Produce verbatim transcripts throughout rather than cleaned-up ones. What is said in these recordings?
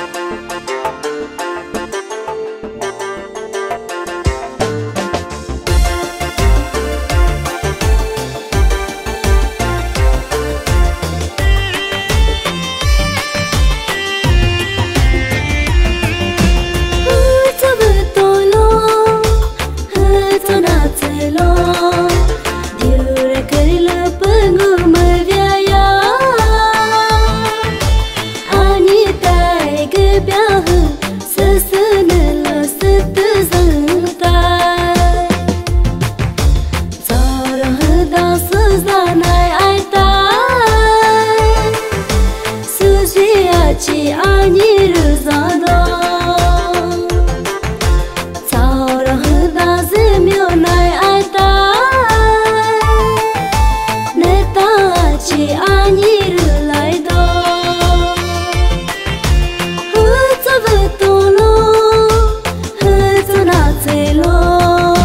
Chỉ ai như được gió đó sao đó hơn ta dễ miêu này ai ta nên ta chỉ ai như được lại đó hứa cho về tôi lo hứa cho nào sẽ lo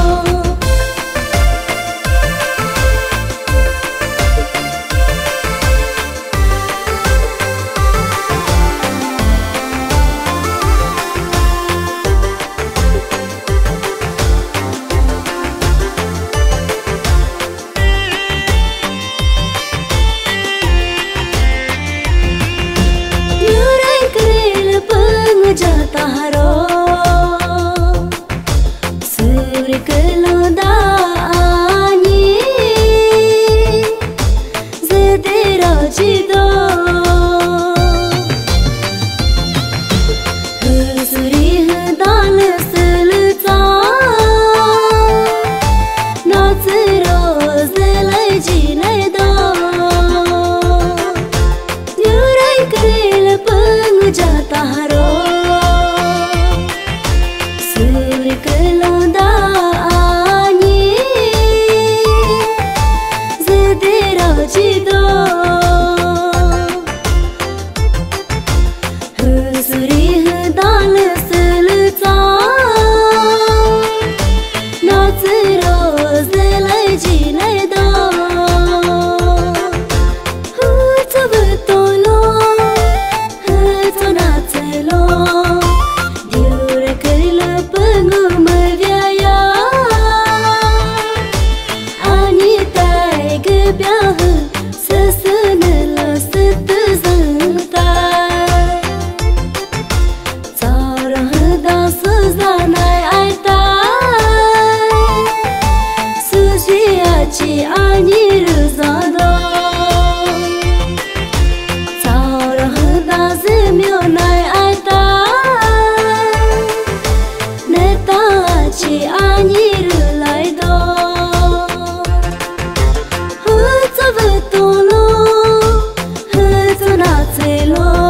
जाता रो सूर्य कलोदा आनी जे तेरा जिदो सूरी दाल सलता नाच रोज लय जीने दो युरे करेल पंग जाता रो chỉ ai như được gió đó sao đó hơn ta dễ miêu này ai ta nên ta chỉ ai như được lại đó hứa cho về tôi lo hứa cho nào sẽ lo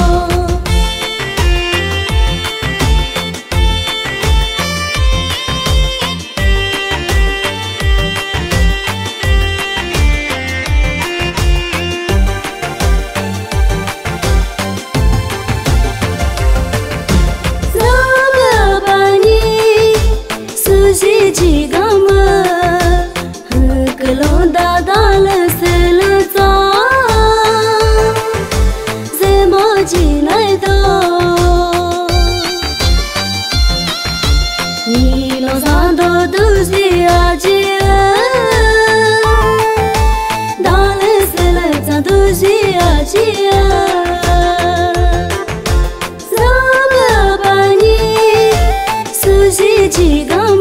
chỉ gam hư da dal se le ta ze mo ji nai do ni lo sa do du si a ji dal se le ta du si a ji sa ba ni su ji ji gam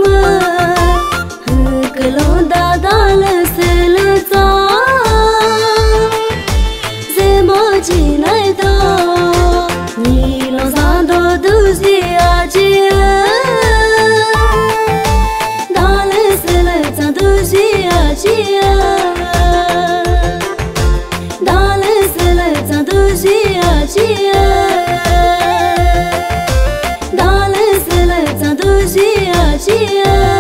da dal se le ta ze mo ji nai do ni lo sa do du si a ji dal se le ta du si a ji dal se le ta du si a ji dal se le ta du si a ji